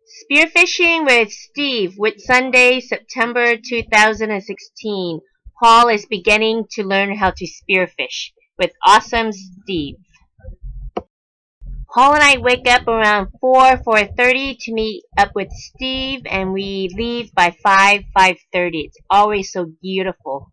Spearfishing with Steve, Whitsunday, September 2016. Paul is beginning to learn how to spearfish with awesome Steve. Paul and I wake up around 4:30 to meet up with Steve, and we leave by 5:30. It's always so beautiful.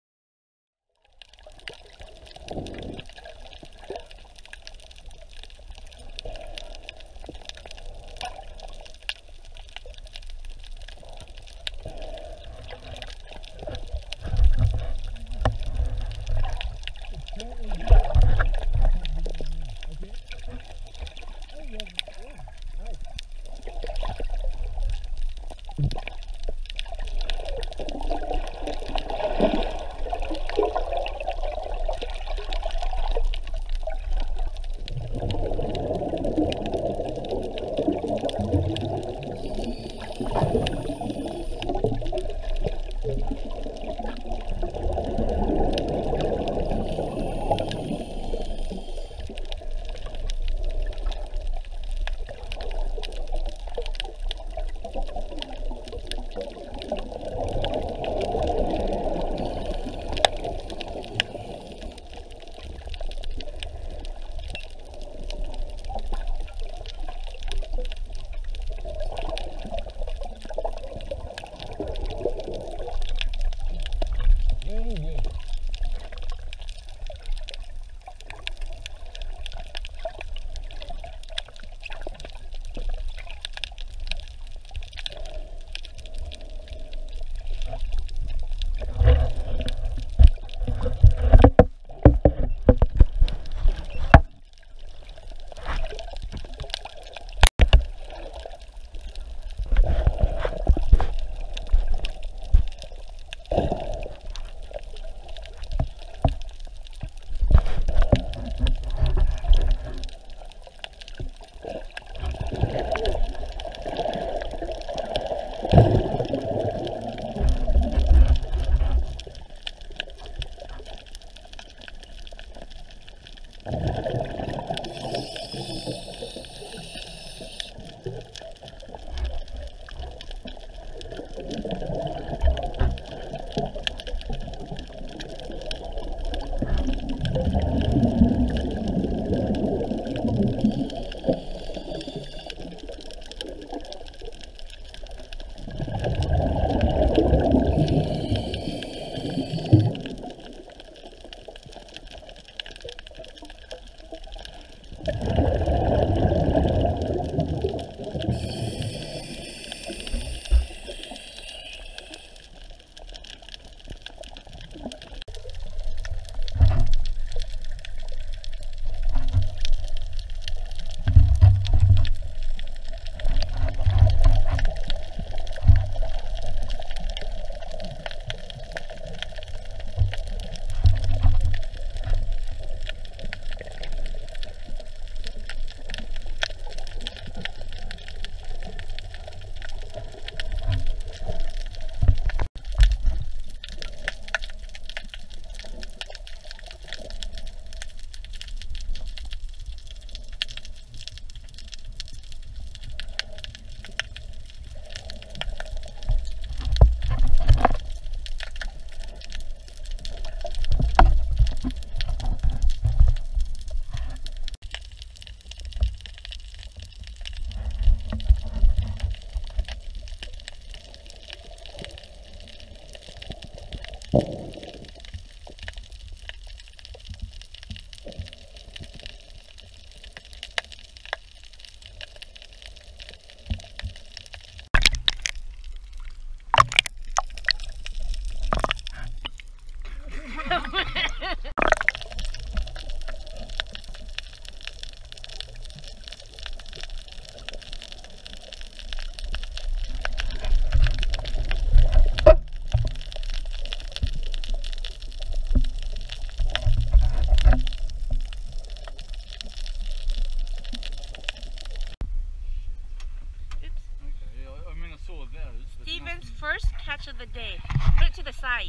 Steven's first catch of the day. Put it to the side.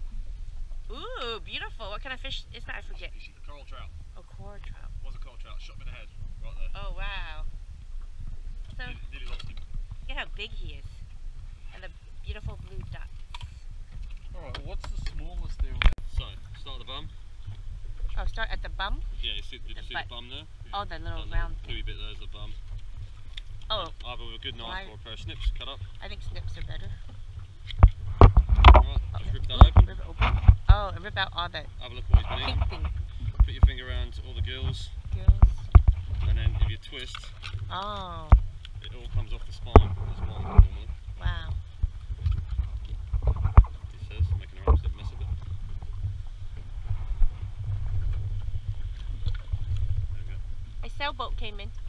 Ooh, beautiful. What kind of fish is that? I forget. A coral trout. Oh, coral trout. Was a coral trout. Shot him in the head. Right there. Oh, wow. So, Nearly lost him. big he is. And the beautiful blue dots. Alright, what's the smallest there? So, start at the bum. Oh, start at the bum? Yeah, did you see butt. the bum there? Oh, the little That round little gooey bit there's the bum. Oh, Either with a good knife Right. or a pair of snips cut up. I think snips are better. Alright, just rip that open. Rip it open. Oh, and rip out all the Have a look what he's been eating. pink thing. Put your finger around all the gills, Gills. and then if you twist, Oh, it all comes off the spine as one normally. wow. He says, making an absolute mess of it. There we go. A sailboat came in.